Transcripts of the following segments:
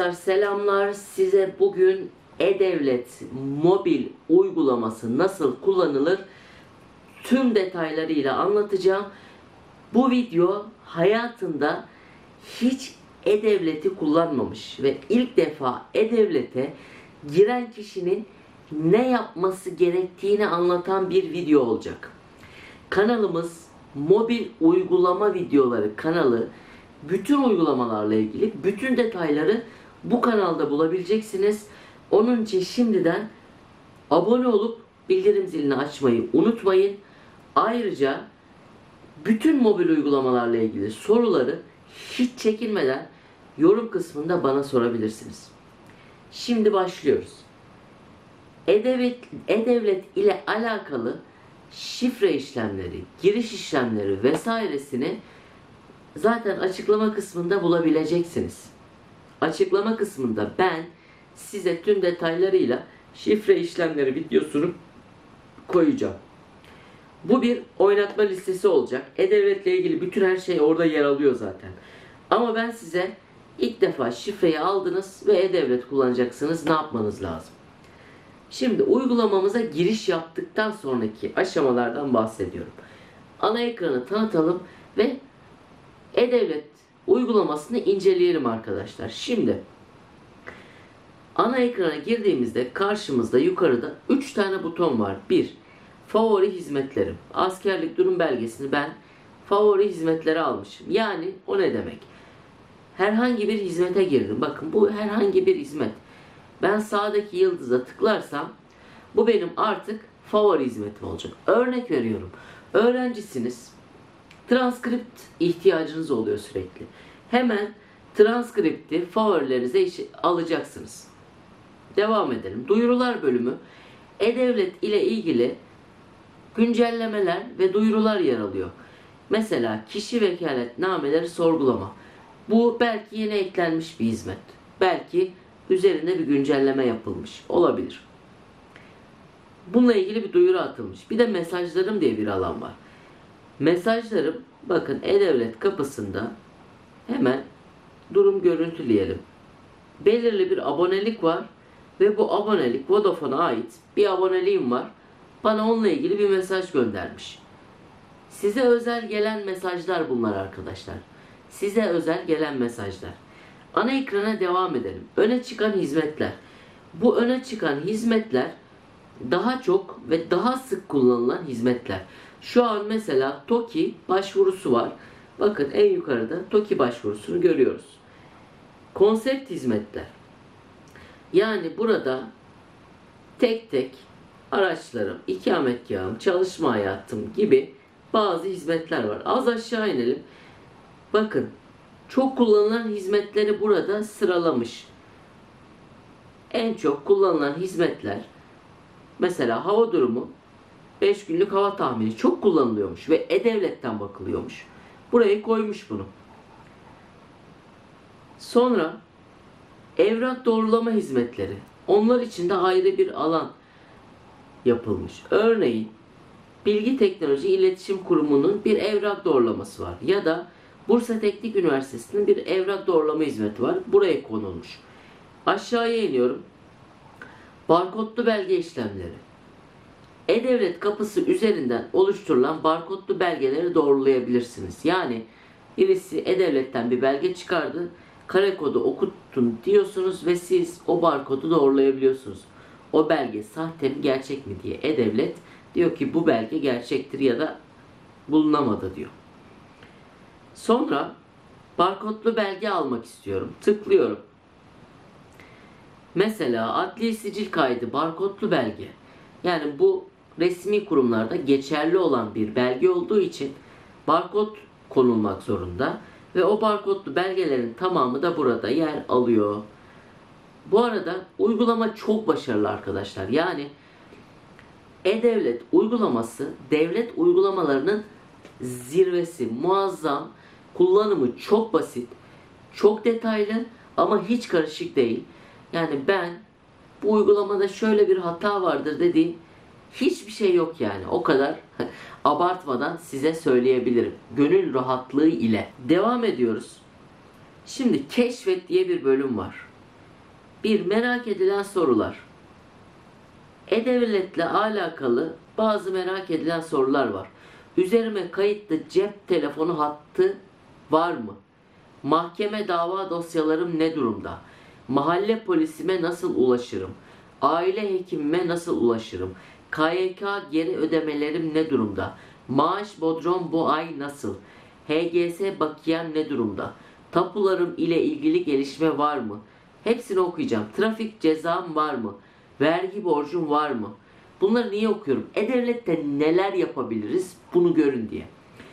Arkadaşlar selamlar. Size bugün E-Devlet mobil uygulaması nasıl kullanılır tüm detaylarıyla anlatacağım. Bu video hayatında hiç E-Devlet'i kullanmamış ve ilk defa E-Devlet'e giren kişinin ne yapması gerektiğini anlatan bir video olacak. Kanalımız mobil uygulama videoları kanalı. Bütün uygulamalarla ilgili bütün detayları bu kanalda bulabileceksiniz. Onun için şimdiden abone olup bildirim zilini açmayı unutmayın. Ayrıca bütün mobil uygulamalarla ilgili soruları hiç çekinmeden yorum kısmında bana sorabilirsiniz. Şimdi başlıyoruz. E-Devlet ile alakalı şifre işlemleri, giriş işlemleri vesairesini zaten açıklama kısmında bulabileceksiniz. Açıklama kısmında ben size tüm detaylarıyla şifre işlemleri videosunu koyacağım. Bu bir oynatma listesi olacak. E-Devlet ile ilgili bütün her şey orada yer alıyor zaten. Ama ben size ilk defa şifreyi aldınız ve E-Devlet kullanacaksınız. Ne yapmanız lazım? Şimdi uygulamamıza giriş yaptıktan sonraki aşamalardan bahsediyorum. Ana ekranı tanıtalım ve E-Devlet uygulamasını inceleyelim arkadaşlar. Şimdi ana ekrana girdiğimizde karşımızda yukarıda 3 tane buton var. 1. Favori hizmetlerim. Askerlik durum belgesini ben favori hizmetlere almışım. Yani o ne demek? Herhangi bir hizmete girdim. Bakın bu herhangi bir hizmet. Ben sağdaki yıldıza tıklarsam bu benim artık favori hizmetim olacak. Örnek veriyorum. Öğrencisiniz. Transkript ihtiyacınız oluyor sürekli. Hemen transkripti favorilerinize alacaksınız. Devam edelim. Duyurular bölümü. E-Devlet ile ilgili güncellemeler ve duyurular yer alıyor. Mesela kişi vekaletnameleri sorgulama. Bu belki yeni eklenmiş bir hizmet. Belki üzerinde bir güncelleme yapılmış. Olabilir. Bununla ilgili bir duyuru atılmış. Bir de mesajlarım diye bir alan var. Mesajlarım, bakın E-Devlet kapısında hemen durum görüntüleyelim. Belirli bir abonelik var ve bu abonelik Vodafone'a ait bir aboneliğim var. Bana onunla ilgili bir mesaj göndermiş. Size özel gelen mesajlar bunlar arkadaşlar. Size özel gelen mesajlar. Ana ekrana devam edelim. Öne çıkan hizmetler. Bu öne çıkan hizmetler daha çok ve daha sık kullanılan hizmetler. Şu an mesela TOKİ başvurusu var. Bakın en yukarıda TOKİ başvurusunu görüyoruz. Konsept hizmetler. Yani burada tek tek araçlarım, ikametgahım, çalışma hayatım gibi bazı hizmetler var. Az aşağı inelim. Bakın çok kullanılan hizmetleri burada sıralamış. En çok kullanılan hizmetler mesela hava durumu, 5 günlük hava tahmini çok kullanılıyormuş ve E-Devlet'ten bakılıyormuş. Buraya koymuş bunu. Sonra evrak doğrulama hizmetleri. Onlar için de ayrı bir alan yapılmış. Örneğin Bilgi Teknoloji İletişim Kurumu'nun bir evrak doğrulaması var. Ya da Bursa Teknik Üniversitesi'nin bir evrak doğrulama hizmeti var. Buraya konulmuş. Aşağıya iniyorum. Barkodlu belge işlemleri. E-Devlet kapısı üzerinden oluşturulan barkodlu belgeleri doğrulayabilirsiniz. Yani birisi E-Devlet'ten bir belge çıkardı. Kare kodu okutun diyorsunuz ve siz o barkodu doğrulayabiliyorsunuz. O belge sahte mi gerçek mi diye E-Devlet diyor ki bu belge gerçektir ya da bulunamadı diyor. Sonra barkodlu belge almak istiyorum. Tıklıyorum. Mesela adli sicil kaydı barkodlu belge. Yani bu resmi kurumlarda geçerli olan bir belge olduğu için barkod konulmak zorunda ve o barkodlu belgelerin tamamı da burada yer alıyor. Bu arada uygulama çok başarılı arkadaşlar. Yani E-Devlet uygulaması devlet uygulamalarının zirvesi, muazzam, kullanımı çok basit, çok detaylı ama hiç karışık değil. Yani ben bu uygulamada şöyle bir hata vardır dediğim hiçbir şey yok yani. O kadar abartmadan size söyleyebilirim. Gönül rahatlığı ile. Devam ediyoruz. Şimdi keşfet diye bir bölüm var. Bir, merak edilen sorular. E-Devlet'le alakalı bazı merak edilen sorular var. Üzerime kayıtlı cep telefonu hattı var mı? Mahkeme dava dosyalarım ne durumda? Mahalle polisime nasıl ulaşırım? Aile hekimime nasıl ulaşırım? KYK geri ödemelerim ne durumda? Maaş bodrom bu ay nasıl? HGS bakiyem ne durumda? Tapularım ile ilgili gelişme var mı? Hepsini okuyacağım. Trafik cezam var mı? Vergi borcum var mı? Bunları niye okuyorum? E-Devlet'te neler yapabiliriz? Bunu görün diye.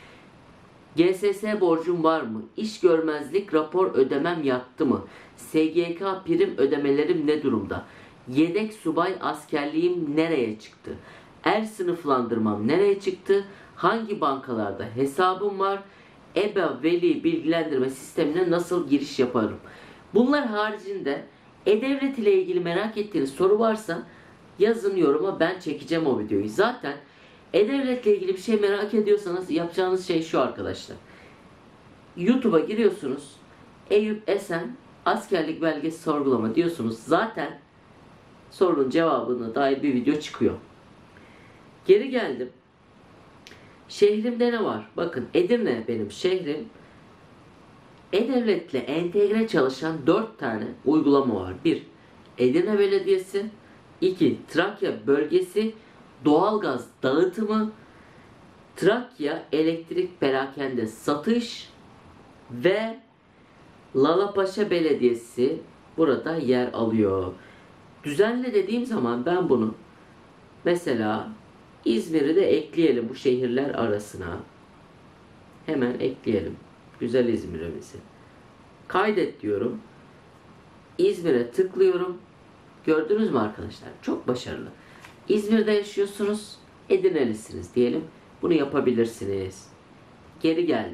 GSS borcum var mı? İş görmezlik rapor ödemem yattı mı? SGK prim ödemelerim ne durumda? Yedek subay askerliğim nereye çıktı? Sınıflandırmam nereye çıktı? Hangi bankalarda hesabım var? EBA veli bilgilendirme sistemine nasıl giriş yaparım? Bunlar haricinde E-Devlet ile ilgili merak ettiğiniz soru varsa yazın yoruma, ben çekeceğim o videoyu. Zaten E-Devlet ile ilgili bir şey merak ediyorsanız yapacağınız şey şu arkadaşlar. YouTube'a giriyorsunuz. Eyüp Esen askerlik belgesi sorgulama diyorsunuz. Zaten sorunun cevabına dair bir video çıkıyor. Geri geldim. Şehrimde ne var? Bakın Edirne benim şehrim. E-Devlet'le entegre çalışan 4 tane uygulama var. 1. Edirne Belediyesi. 2. Trakya Bölgesi Doğalgaz Dağıtımı. Trakya Elektrik Perakende Satış ve Lalapaşa Belediyesi burada yer alıyor. Düzenle dediğim zaman ben bunu mesela İzmir'i de ekleyelim bu şehirler arasına. Hemen ekleyelim. Güzel İzmir'imizi. Kaydet diyorum. İzmir'e tıklıyorum. Gördünüz mü arkadaşlar? Çok başarılı. İzmir'de yaşıyorsunuz. Edirnelisiniz diyelim. Bunu yapabilirsiniz. Geri geldim.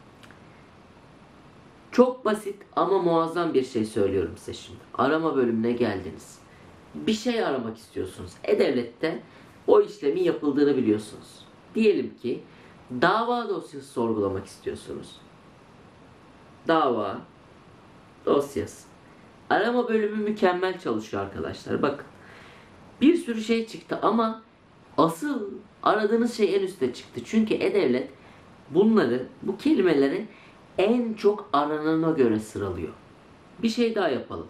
Çok basit ama muazzam bir şey söylüyorum size şimdi. Arama bölümüne geldiniz. Bir şey aramak istiyorsunuz. E-Devlet'te o işlemin yapıldığını biliyorsunuz. Diyelim ki dava dosyası sorgulamak istiyorsunuz. Dava dosyası. Arama bölümü mükemmel çalışıyor arkadaşlar. Bakın. Bir sürü şey çıktı ama asıl aradığınız şey en üstte çıktı. Çünkü E-Devlet bunları, bu kelimeleri en çok aranana göre sıralıyor. Bir şey daha yapalım.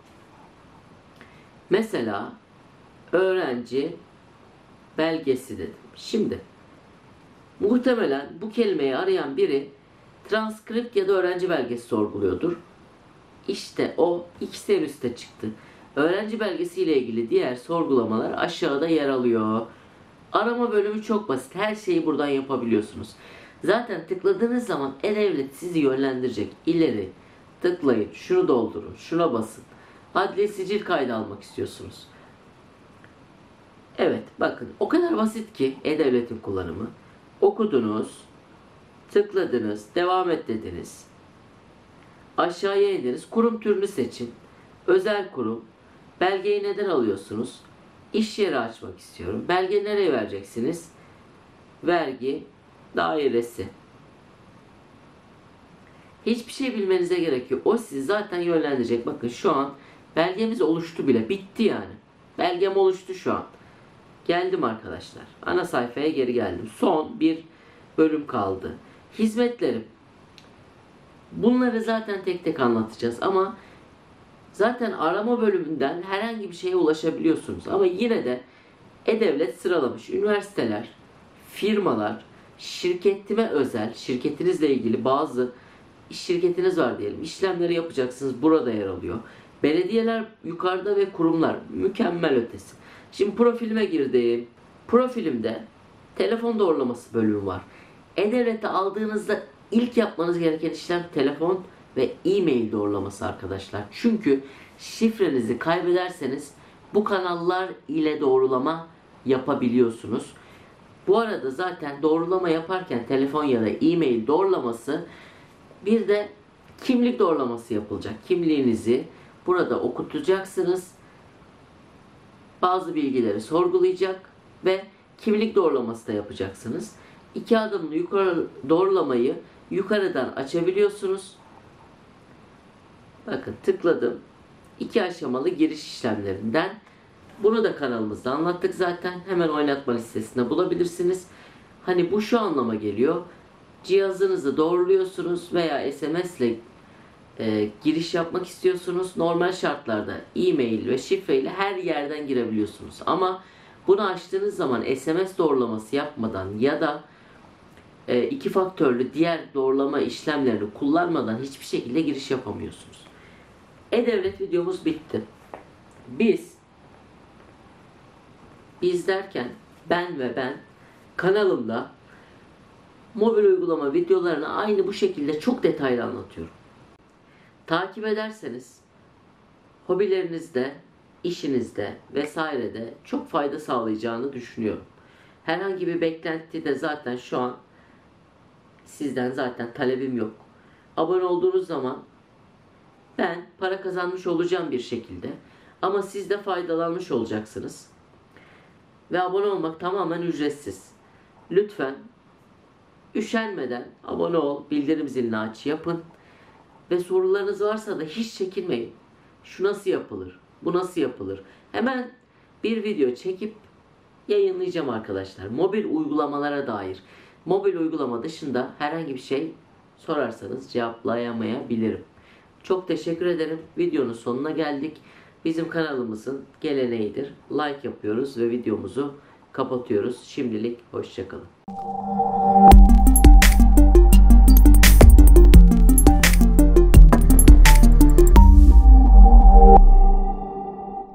Mesela öğrenci belgesi dedim. Şimdi muhtemelen bu kelimeyi arayan biri transkript ya da öğrenci belgesi sorguluyordur. İşte o ikisi en üstte çıktı. Öğrenci belgesi ile ilgili diğer sorgulamalar aşağıda yer alıyor. Arama bölümü çok basit. Her şeyi buradan yapabiliyorsunuz. Zaten tıkladığınız zaman E-Devlet sizi yönlendirecek. İleri tıklayın, şunu doldurun, şuna basın. Adli sicil kaydı almak istiyorsunuz. Evet, bakın o kadar basit ki E-Devlet'in kullanımı. Okudunuz, tıkladınız, devam et dediniz. Aşağıya indiniz, kurum türünü seçin. Özel kurum. Belgeyi neden alıyorsunuz? İş yeri açmak istiyorum. Belge nereye vereceksiniz? Vergi dairesi. Hiçbir şey bilmenize gerek yok. O sizi zaten yönlendirecek. Bakın şu an belgemiz oluştu bile. Bitti yani. Belgem oluştu şu an. Geldim arkadaşlar. Ana sayfaya geri geldim. Son bir bölüm kaldı. Hizmetlerim. Bunları zaten tek tek anlatacağız ama zaten arama bölümünden herhangi bir şeye ulaşabiliyorsunuz. Ama yine de E-Devlet sıralamış. Üniversiteler, firmalar, şirketime özel, şirketinizle ilgili bazı şirketiniz var diyelim. İşlemleri yapacaksınız. Burada yer alıyor. Belediyeler yukarıda ve kurumlar mükemmel ötesi. Şimdi profilime girdim. Profilimde telefon doğrulaması bölümü var. E-Devlet'te aldığınızda ilk yapmanız gereken işlem telefon ve e-mail doğrulaması arkadaşlar. Çünkü şifrenizi kaybederseniz bu kanallar ile doğrulama yapabiliyorsunuz. Bu arada zaten doğrulama yaparken telefon ya da e-mail doğrulaması, bir de kimlik doğrulaması yapılacak. Kimliğinizi burada okutacaksınız. Bazı bilgileri sorgulayacak ve kimlik doğrulaması da yapacaksınız. 2 adımlı yukarı doğrulamayı yukarıdan açabiliyorsunuz. Bakın tıkladım. 2 aşamalı giriş işlemlerinden. Bunu da kanalımızda anlattık zaten. Hemen oynatma listesinde bulabilirsiniz. Hani bu şu anlama geliyor. Cihazınızı doğruluyorsunuz veya SMS ile giriş yapmak istiyorsunuz. Normal şartlarda e-mail ve şifreyle her yerden girebiliyorsunuz. Ama bunu açtığınız zaman SMS doğrulaması yapmadan ya da 2 faktörlü diğer doğrulama işlemlerini kullanmadan hiçbir şekilde giriş yapamıyorsunuz. E-Devlet videomuz bitti. Biz derken ben kanalımda mobil uygulama videolarını aynı bu şekilde çok detaylı anlatıyorum. Takip ederseniz hobilerinizde, işinizde vesairede çok fayda sağlayacağını düşünüyorum. Herhangi bir beklenti de zaten şu an sizden zaten talebim yok. Abone olduğunuz zaman ben para kazanmış olacağım bir şekilde ama siz de faydalanmış olacaksınız. Ve abone olmak tamamen ücretsiz. Lütfen üşenmeden abone ol, bildirim zilini aç, yapın. Ve sorularınız varsa da hiç çekinmeyin. Şu nasıl yapılır? Bu nasıl yapılır? Hemen bir video çekip yayınlayacağım arkadaşlar. Mobil uygulamalara dair. Mobil uygulama dışında herhangi bir şey sorarsanız cevaplayamayabilirim. Çok teşekkür ederim. Videonun sonuna geldik. Bizim kanalımızın geleneğidir. Like yapıyoruz ve videomuzu kapatıyoruz. Şimdilik hoşça kalın.